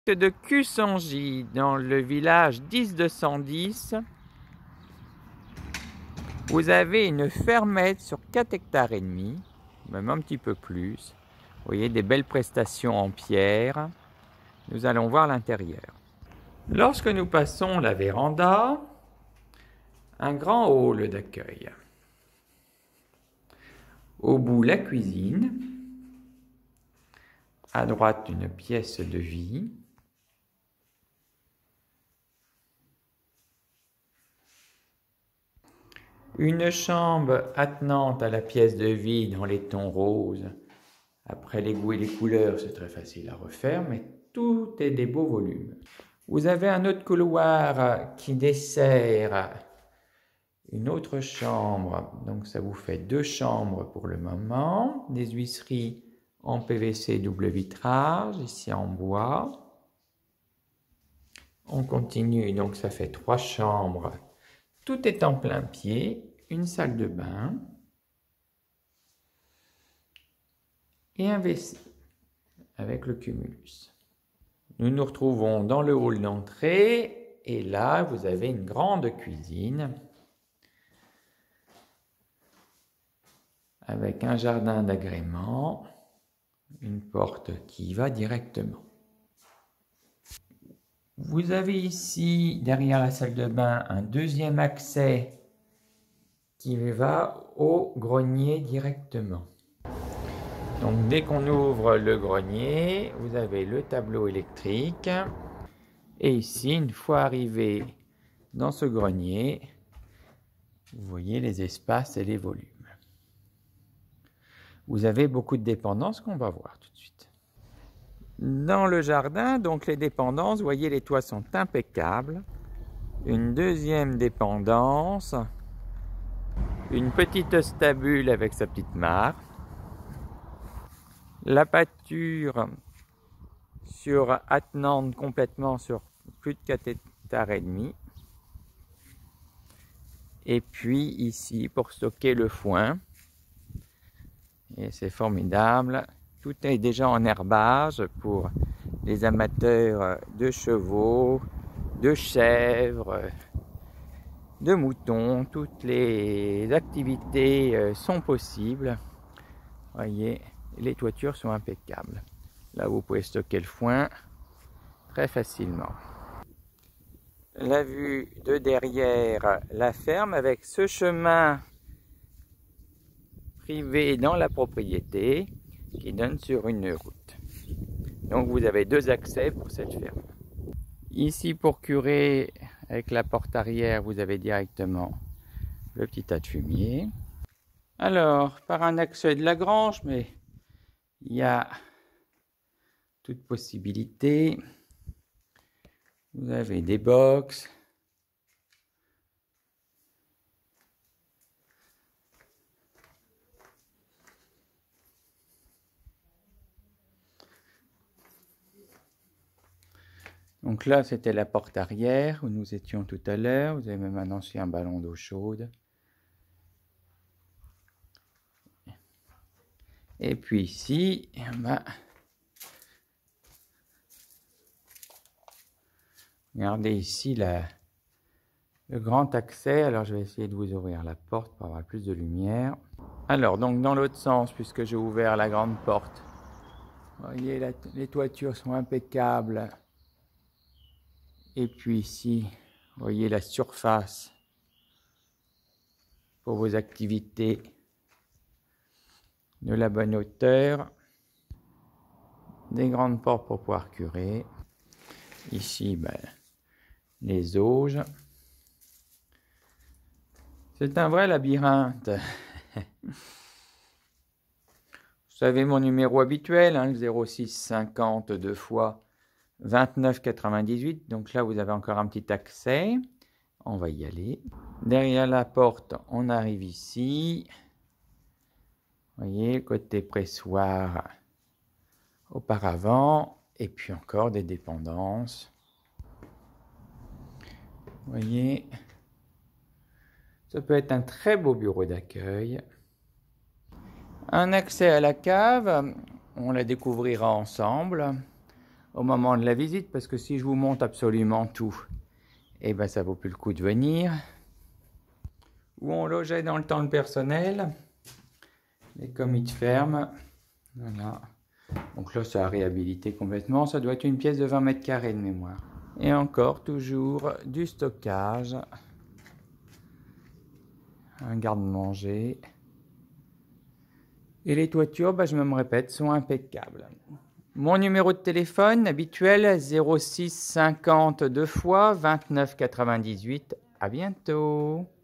De Cussangy, dans le village 10210, vous avez une fermette sur 4 hectares et demi, même un petit peu plus. Vous voyez des belles prestations en pierre. Nous allons voir l'intérieur. Lorsque nous passons la véranda, un grand hall d'accueil. Au bout, la cuisine. À droite, une pièce de vie. Une chambre attenante à la pièce de vie dans les tons roses. Après les goûts et les couleurs, c'est très facile à refaire, mais tout est des beaux volumes. Vous avez un autre couloir qui dessert une autre chambre. Donc ça vous fait 2 chambres pour le moment. Des huisseries en PVC double vitrage, ici en bois. On continue, donc ça fait 3 chambres. Tout est en plein pied. Une salle de bain. Et un WC avec le cumulus. Nous nous retrouvons dans le hall d'entrée et là vous avez une grande cuisine avec un jardin d'agrément, une porte qui y va directement. Vous avez ici derrière la salle de bain un deuxième accès qui va au grenier directement. Donc dès qu'on ouvre le grenier, vous avez le tableau électrique. Et ici, une fois arrivé dans ce grenier, vous voyez les espaces et les volumes. Vous avez beaucoup de dépendances qu'on va voir tout de suite. Dans le jardin, donc les dépendances, vous voyez les toits sont impeccables. Une deuxième dépendance, une petite stabule avec sa petite mare. La pâture attenante complètement sur plus de 4 hectares et demi. Et puis ici pour stocker le foin. Et c'est formidable. Tout est déjà en herbage pour les amateurs de chevaux, de chèvres, de moutons. Toutes les activités sont possibles. Voyez, les toitures sont impeccables. Là, vous pouvez stocker le foin très facilement. La vue de derrière la ferme avec ce chemin privé dans la propriété qui donne sur une route. Donc vous avez 2 accès pour cette ferme. Ici pour curer avec la porte arrière, vous avez directement le petit tas de fumier. Alors, par un accès de la grange, mais il y a toute possibilité. Vous avez des box. Donc là, c'était la porte arrière où nous étions tout à l'heure. Vous avez même un ancien ballon d'eau chaude. Et puis ici, regardez ici le grand accès. Alors je vais essayer de vous ouvrir la porte pour avoir plus de lumière. Alors donc dans l'autre sens, puisque j'ai ouvert la grande porte, vous voyez les toitures sont impeccables. Et puis ici, vous voyez la surface pour vos activités de la bonne hauteur. Des grandes portes pour pouvoir curer. Ici, les auges. C'est un vrai labyrinthe. Vous savez mon numéro habituel, hein, le 06 50 2 fois 29 98. Donc là, vous avez encore un petit accès. On va y aller. Derrière la porte, on arrive ici. Vous voyez, côté pressoir auparavant. Et puis encore des dépendances. Vous voyez, ça peut être un très beau bureau d'accueil. Un accès à la cave, on la découvrira ensemble. au moment de la visite, parce que si je vous montre absolument tout, eh ben ça vaut plus le coup de venir. Où on logeait dans le temps de personnel, les comités fermes, voilà. Donc là, ça a réhabilité complètement. Ça doit être une pièce de 20 mètres carrés de mémoire. Et encore, toujours du stockage. Un garde-manger. Et les toitures, je me répète, sont impeccables. Mon numéro de téléphone habituel, 06 50 2 fois 29 98. À bientôt.